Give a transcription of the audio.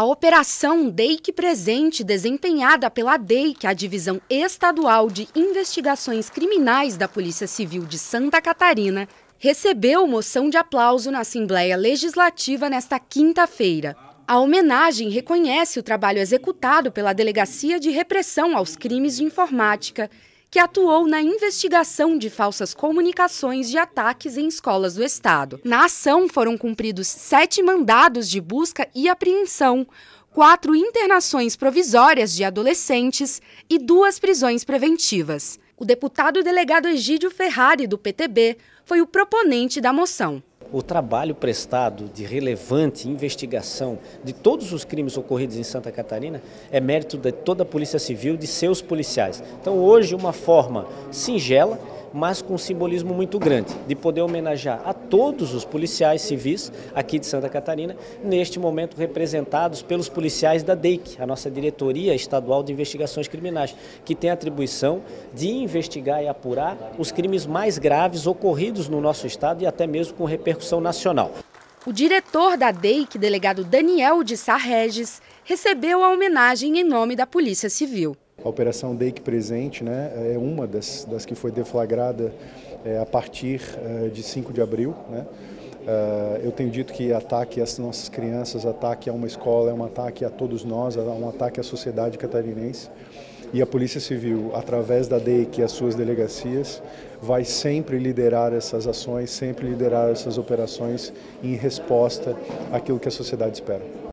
A Operação DEIC Presente, desempenhada pela DEIC, a Divisão Estadual de Investigações Criminais da Polícia Civil de Santa Catarina, recebeu moção de aplauso na Assembleia Legislativa nesta quinta-feira. A homenagem reconhece o trabalho executado pela Delegacia de Repressão aos Crimes de Informática, que atuou na investigação de falsas comunicações de ataques em escolas do estado. Na ação foram cumpridos 7 mandados de busca e apreensão, 4 internações provisórias de adolescentes e 2 prisões preventivas. O deputado delegado Egídio Ferrari, do PTB, foi o proponente da moção. O trabalho prestado de relevante investigação de todos os crimes ocorridos em Santa Catarina é mérito de toda a Polícia Civil, de seus policiais. Então hoje uma forma singela, mas com um simbolismo muito grande, de poder homenagear a todos os policiais civis aqui de Santa Catarina, neste momento representados pelos policiais da DEIC, a nossa Diretoria Estadual de Investigações Criminais, que tem a atribuição de investigar e apurar os crimes mais graves ocorridos no nosso estado e até mesmo com repercussão nacional. O diretor da DEIC, delegado Daniel de Sá Regis, recebeu a homenagem em nome da Polícia Civil. A Operação DEIC Presente, é uma das que foi deflagrada a partir de 5 de abril. Eu tenho dito que ataque às nossas crianças, ataque a uma escola, é um ataque a todos nós, é um ataque à sociedade catarinense. E a Polícia Civil, através da DEIC e as suas delegacias, vai sempre liderar essas ações, sempre liderar essas operações em resposta àquilo que a sociedade espera.